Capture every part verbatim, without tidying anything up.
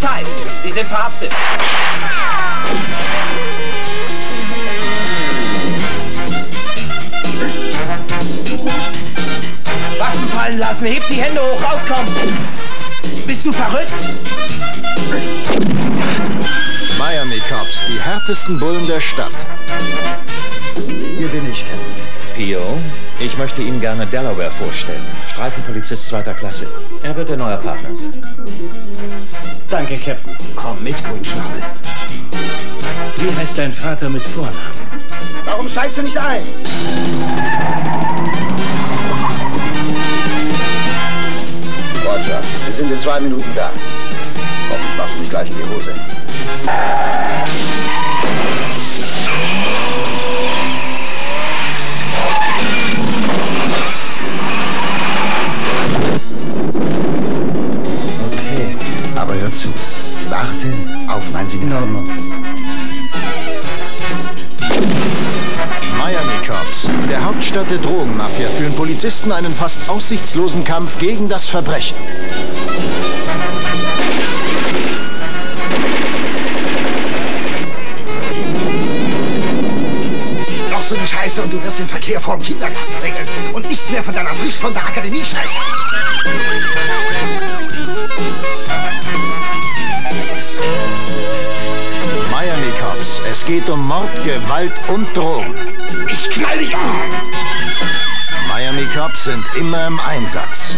Polizei! Sie sind verhaftet! Waffen fallen lassen! Hebt die Hände hoch! Rauskommen! Bist du verrückt? Miami Cops, die härtesten Bullen der Stadt. Hier bin ich, Captain. Pio, ich möchte Ihnen gerne Delaware vorstellen. Streifenpolizist zweiter Klasse. Er wird Ihr neuer Partner sein. Danke, Captain. Komm mit, Grünschnabel. Wie heißt dein Vater mit Vornamen? Warum steigst du nicht ein? Roger, wir sind in zwei Minuten da. Hoffentlich machst du nicht gleich in die Hose. Okay. Aber hör zu. Warte auf mein Signal. Miami Cops, in der Hauptstadt der Drogenmafia, führen Polizisten einen fast aussichtslosen Kampf gegen das Verbrechen. Noch so eine Scheiße und du wirst den Verkehr vorm Kindergarten regeln. Und nichts mehr von deiner frisch von der Akademie Scheiße. Miami Cops, es geht um Mord, Gewalt und Drogen. Ich knall dich an! Miami Cops sind immer im Einsatz.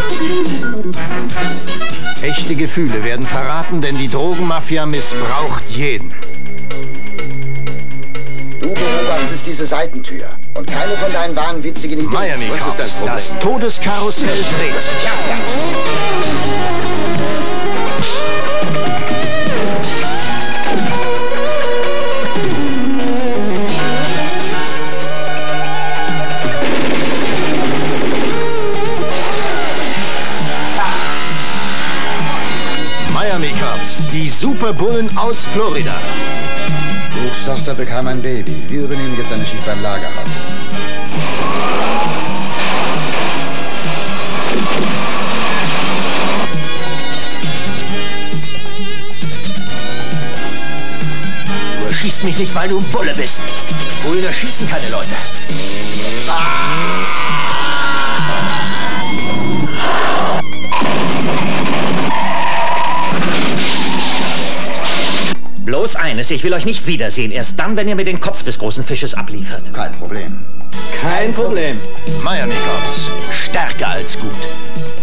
Echte Gefühle werden verraten, denn die Drogenmafia missbraucht jeden. Du beobachtest diese Seitentür. Und keine von deinen wahnwitzigen Ideen. Miami Cops, das, das Todeskarussell dreht sich. Lass das! Miami Cops, die Superbullen aus Florida. Brooks Tochter bekam ein Baby. Wir übernehmen jetzt eine Schicht beim Lagerhaus. Du erschießt mich nicht, weil du ein Bulle bist. Bullen erschießen keine Leute. Bloß eines, ich will euch nicht wiedersehen. Erst dann, wenn ihr mir den Kopf des großen Fisches abliefert. Kein Problem. Kein Problem. Miami Cops, stärker als gut.